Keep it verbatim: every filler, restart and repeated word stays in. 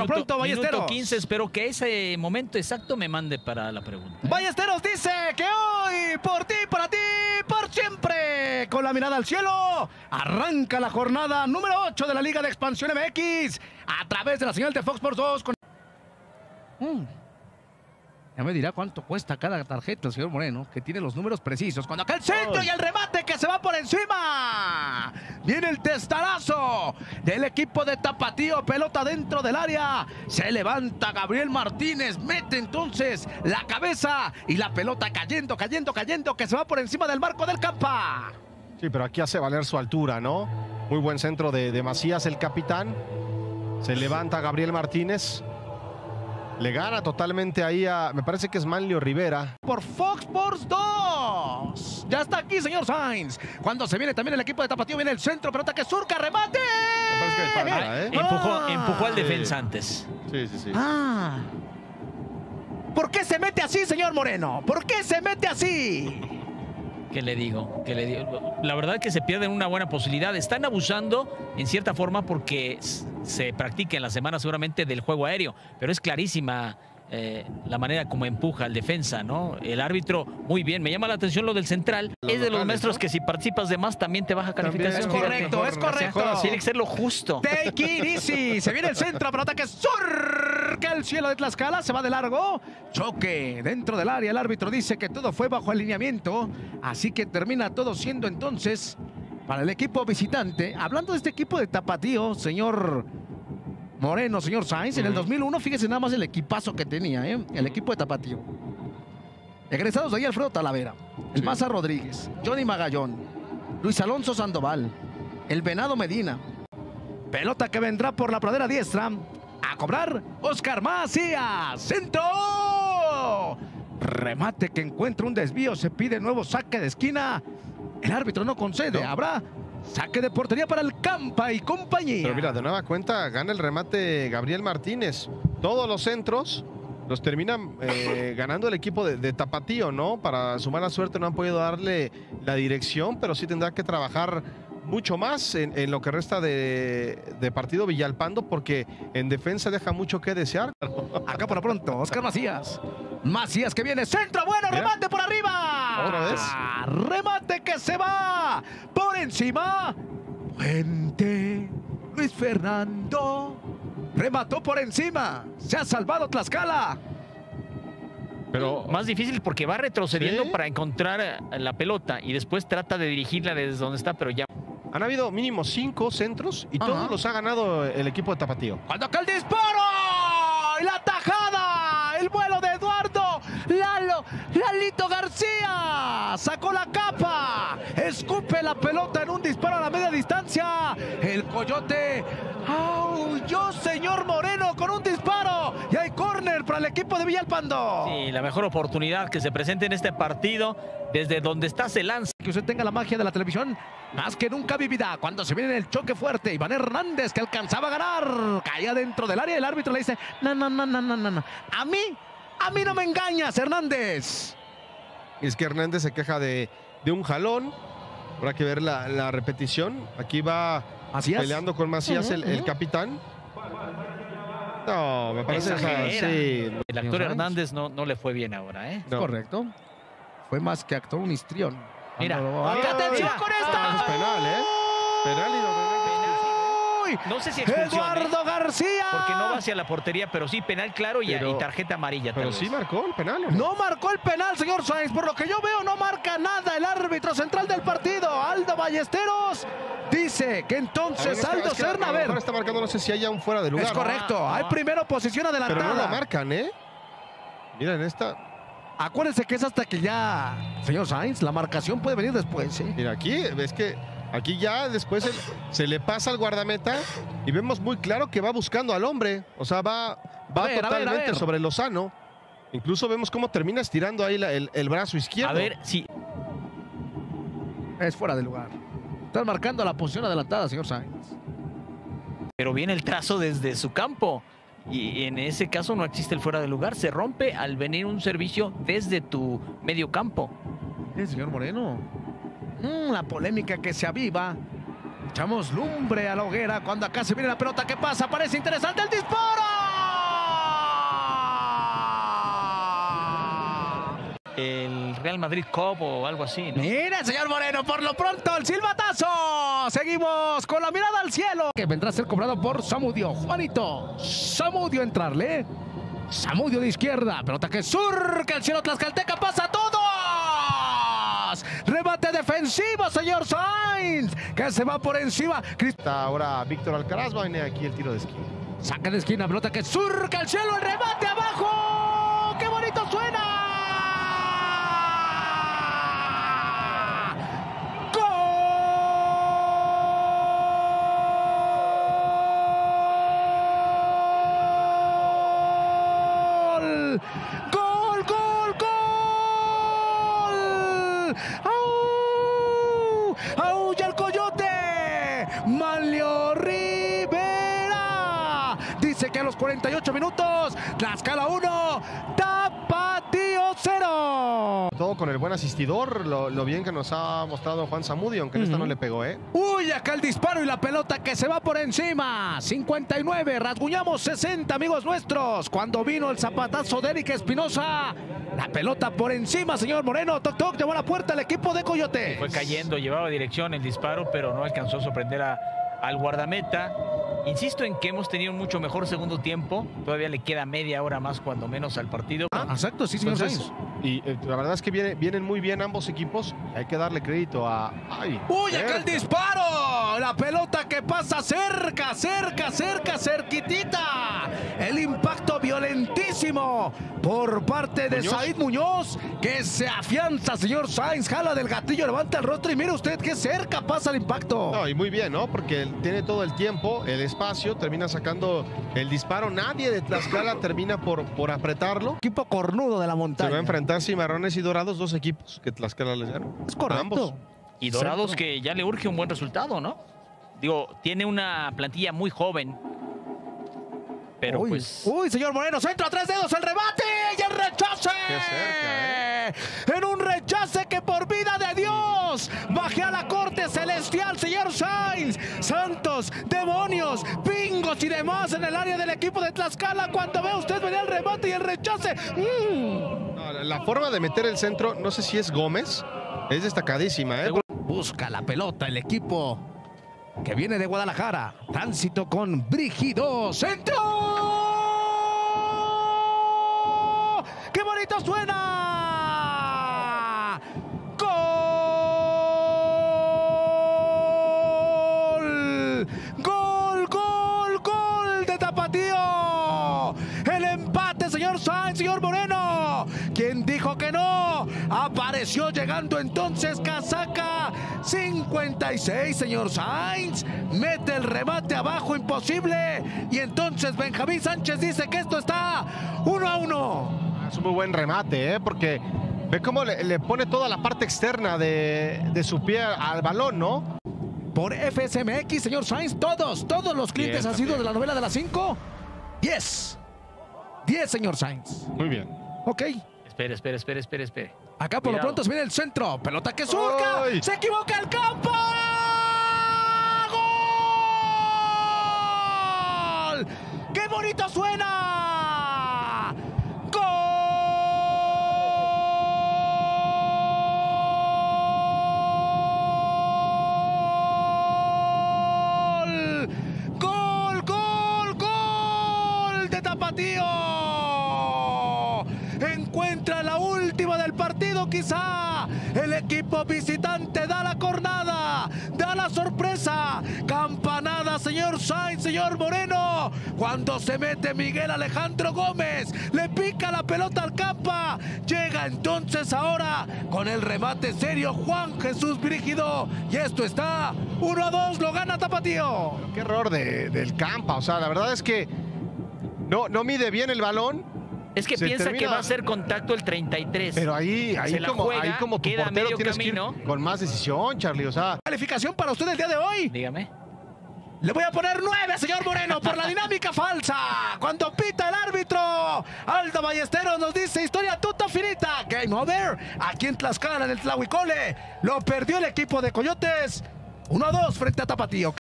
lo pronto, Ballesteros. Minuto quince, espero que ese momento exacto me mande para la pregunta. ¿eh? Ballesteros dice que hoy, por ti, para ti, por siempre, con la mirada al cielo, arranca la jornada número ocho de la Liga de Expansión M X a través de la señal de Fox Sports dos. Con... Mm. Ya me dirá cuánto cuesta cada tarjeta el señor Moreno, que tiene los números precisos. Cuando acá el centro oh. y el remate que se va por encima. Viene el testarazo del equipo de Tapatío. Pelota dentro del área. Se levanta Gabriel Martínez. Mete entonces la cabeza y la pelota cayendo, cayendo, cayendo, que se va por encima del marco del Campa. Sí, pero aquí hace valer su altura, ¿no? Muy buen centro de, de Macías, el capitán. Se levanta Gabriel Martínez. Le gana totalmente ahí a, me parece que es Manlio Rivera. Por Fox Sports dos. Ya está aquí, señor Sainz. Cuando se viene también el equipo de Tapatío, viene el centro, pelota que surca, remate. Me parece que hay falta, ¿eh? Empujó, ah, empujó al defensa sí. antes. Sí, sí, sí. Ah. ¿Por qué se mete así, señor Moreno? ¿Por qué se mete así? ¿Qué le digo? ¿Qué le digo? La verdad es que se pierden una buena posibilidad. Están abusando en cierta forma porque se practica en la semana seguramente del juego aéreo, pero es clarísima eh, la manera como empuja al defensa, ¿no? El árbitro, muy bien. Me llama la atención lo del central. Los es de locales, los maestros, ¿no? Que si participas de más también te baja calificación. Es correcto, es correcto. Tiene que ser lo justo. Take it easy. Se viene el centro, pelota que surca el cielo de Tlaxcala, se va de largo. Choque dentro del área. El árbitro dice que todo fue bajo alineamiento, así que termina todo siendo entonces para el equipo visitante. Hablando de este equipo de Tapatío, señor Moreno, señor Sainz, en el dos mil uno, fíjese nada más el equipazo que tenía, ¿eh? El equipo de Tapatío. Egresados de ahí Alfredo Talavera, el sí. Maza Rodríguez, Johnny Magallón, Luis Alonso Sandoval, el Venado Medina. Pelota que vendrá por la pradera diestra. A cobrar Oscar Macías. ¡Centro! Remate que encuentra un desvío. Se pide nuevo saque de esquina. El árbitro no concede. No. Habrá saque de portería para el Campa y compañía. Pero mira, de nueva cuenta gana el remate Gabriel Martínez. Todos los centros los termina eh, ganando el equipo de, de Tapatío, ¿no? Para su mala suerte no han podido darle la dirección, pero sí tendrá que trabajar mucho más en, en lo que resta de, de partido Villalpando, porque en defensa deja mucho que desear. Acá por lo pronto, Oscar Macías. Macías que viene, centro, bueno, mira. Remate por arriba. Otra vez. Remate que se va por encima. Puente, Luis Fernando. Remató por encima. Se ha salvado Tlaxcala. Pero más difícil porque va retrocediendo, ¿sí?, para encontrar la pelota y después trata de dirigirla desde donde está, pero ya... Han habido mínimo cinco centros y Ajá. todos los ha ganado el equipo de Tapatío. Cuando acá el disparo y la tajada, el vuelo de Eduardo Lalo, Lalito García, sacó la capa, escupe la pelota en un disparo a la media distancia. El Coyote aulló, señor Moreno, con un disparo y hay córner para el equipo de Villalpando. Sí, la mejor oportunidad que se presente en este partido, desde donde está se lanza. Que usted tenga la magia de la televisión más que nunca vivida. Cuando se viene el choque fuerte, Iván Hernández, que alcanzaba a ganar, caía dentro del área y el árbitro le dice, no, no, no, no, no, no, no. A mí, a mí no me engañas, Hernández. Es que Hernández se queja de, de un jalón. Habrá que ver la, la repetición. Aquí va Macías peleando con Macías, uh -huh, el, el capitán. No, me parece que sí. El actor Hernández no, no le fue bien ahora, ¿eh? No. Correcto. Fue más que actor un histrión. Mira, ¡ay, atención con esta! Ah, es penal, ¿eh? Penal y no, no sé si expulsión, Eduardo ¿eh? García. Porque no va hacia la portería, pero sí penal claro y, pero, y tarjeta amarilla. Pero sí marcó el penal, ¿no? No marcó el penal, señor Sainz. Por lo que yo veo, no marca nada el árbitro central del partido, Aldo Ballesteros. Dice que entonces ver, Aldo Serna, a ver. Ahora está marcando, no sé si haya un fuera de lugar. Es correcto, ah, hay no. primero posición adelantada. Pero no la marcan, ¿eh? Miren esta. Acuérdense que es hasta que ya, señor Sainz, la marcación puede venir después, ¿sí? Mira, aquí ves que aquí ya después el, se le pasa al guardameta y vemos muy claro que va buscando al hombre. O sea, va, va ver, totalmente a ver, a ver. sobre Lozano. Incluso vemos cómo termina estirando ahí la, el, el brazo izquierdo. A ver, sí. Es fuera de lugar. Están marcando la posición adelantada, señor Sainz. Pero viene el trazo desde su campo. Y en ese caso no existe el fuera de lugar. Se rompe al venir un servicio desde tu medio campo. ¿Eh, señor Moreno? Mm, la polémica que se aviva. Echamos lumbre a la hoguera cuando acá se viene la pelota. ¿Qué pasa? Parece interesante el disparo. el Real Madrid Cup o algo así, ¿no? Mire, señor Moreno, por lo pronto el silbatazo. Seguimos con la mirada al cielo. Que vendrá a ser cobrado por Zamudio. Juanito, Zamudio entrarle. Zamudio de izquierda. Pelota que surca el cielo tlaxcalteca. Pasa a todos. Rebate defensivo, señor Sainz. Que se va por encima. Ahora Víctor Alcaraz va a venir aquí el tiro de esquina. Saca de esquina. Pelota que surca el cielo. El rebate abajo. ¡Qué bonito suena! ¡Gol, gol, gol! ¡Au! ¡Aulla el coyote! Manlio Rivera dice que a los cuarenta y ocho minutos, Tlaxcala uno, Tapatío cero. Todo con el buen asistidor, lo, lo bien que nos ha mostrado Juan Zamudio, aunque en esta no le pegó, ¿eh? Uy, acá el disparo y la pelota que se va por encima. cincuenta y nueve, rasguñamos sesenta, amigos nuestros. Cuando vino el zapatazo de Eric Espinosa, la pelota por encima, señor Moreno. Toc, toc, llevó a la puerta el equipo de Coyotes. Fue cayendo, llevaba dirección el disparo, pero no alcanzó a sorprender a, al guardameta. Insisto en que hemos tenido un mucho mejor segundo tiempo. Todavía le queda media hora más, cuando menos, al partido. Ah, exacto, sí, señor Entonces, Sainz. y eh, la verdad es que viene, vienen muy bien ambos equipos. Hay que darle crédito a... ¡Ay! ¡Uy, acá el cerca. disparo! La pelota que pasa cerca, cerca, cerca, cerquitita. El impacto violentísimo por parte de Muñoz. Said Muñoz, que se afianza, señor Sainz. Jala del gatillo, levanta el rostro y mire usted qué cerca pasa el impacto. No, y muy bien, ¿no? Porque él tiene todo el tiempo, el espacio, termina sacando el disparo. Nadie de Tlaxcala termina por, por apretarlo. Equipo cornudo de la Se montaña. va a enfrentar Cimarrones y Dorados, dos equipos que Tlaxcala les ganó. Es correcto. Ambos. Y Dorados, Exacto. que ya le urge un buen resultado, ¿no? Digo, tiene una plantilla muy joven. Pero uy, pues... uy, señor Moreno, centro a tres dedos, el rebate y el rechace. Qué cerca, ¿eh? En un rechace que por vida de Dios baje a la corte celestial, señor Sainz. Santos, demonios, pingos y demás en el área del equipo de Tlaxcala. Cuando ve usted venir el rebate y el rechace. Mm. No, la, la forma de meter el centro, no sé si es Gómez, es destacadísima, ¿eh? Busca la pelota el equipo que viene de Guadalajara. Tránsito con Brígido. ¡Centro! ¡Qué bonito suena! ¡Gol! ¡Gol, gol, gol de Tapatío! El empate, señor Sainz, señor Moreno. ¿Quién dijo que no? Apareció llegando entonces Casaca cincuenta y seis, señor Sainz. Mete el remate abajo, imposible. Y entonces Benjamín Sánchez dice que esto está uno a uno. Es un muy buen remate, ¿eh? Porque ve cómo le, le pone toda la parte externa de, de su pie al balón, ¿no? Por F S M X, señor Sainz, todos, todos los clientes Bien, han sido también. de la novela de las cinco. diez. diez, señor Sainz. Muy bien. Ok. Espere, espere, espere, espere, espere. Acá por lo Cuidado. pronto se viene el centro. Pelota que surca. ¡Ay! Se equivoca el campo. ¡Gol! ¡Qué bonito suena! ¡Gol! ¡Gol, gol, gol de Tapatío! Encuentra la última del partido, quizá. El equipo visitante da la cornada, da la sorpresa. Campanada, señor Sainz, señor Moreno. Cuando se mete Miguel Alejandro Gómez, le pica la pelota al Campa. Llega entonces ahora con el remate serio Juan Jesús Brígido. Y esto está uno a dos, lo gana Tapatío. Qué error de, del Campa. O sea, la verdad es que no, no mide bien el balón. Es que Se piensa termina- que va a ser contacto el treinta y tres. Pero ahí, ahí Se la como, juega, ahí como tu queda portero medio tienes camino. que ir con más decisión, Charlie. O sea, Calificación para usted el día de hoy. Dígame. Le voy a poner nueve, señor Moreno, por la dinámica falsa. Cuando pita el árbitro, Aldo Ballesteros nos dice historia tuta finita. Game over. Aquí en Tlaxcala, en el Tlahuicole, lo perdió el equipo de Coyotes. uno a dos frente a Tapatío.